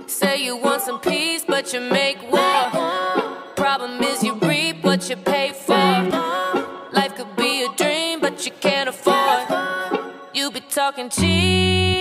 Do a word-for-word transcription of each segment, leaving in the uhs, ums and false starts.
Say you want some peace, but you make war. Problem is you reap what you pay for. Life could be a dream, but you can't afford. You be talking cheap.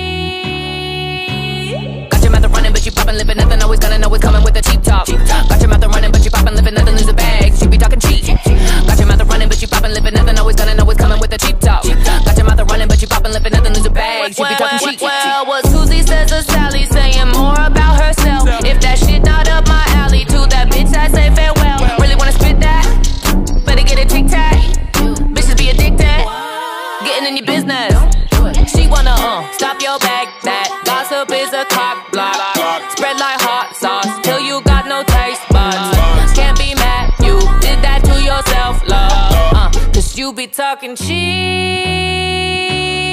Got your mouth running, but you poppin', living nothing. Always gonna know what's coming with a cheap talk. Got your mouth running, but you poppin', living nothing. Lose a bag, you be talking cheap. Got your mouth running, but you poppin', living nothing. Always gonna know what's coming with a cheap talk. Got your mouth running, but you poppin', living nothing. Lose a bag, you be talking cheap. Well, what Susie says to Sally, saying more about herself. If that shit not up my alley, to that bitch I say farewell. Really wanna spit that? Better get a tic tac. Bitches be addicted, getting in your business. She wanna uh stop your back. That gossip is a cock block. Spread like hot sauce till you got no taste buds. Can't be mad, you did that to yourself, love. Uh, cause you be talking cheap.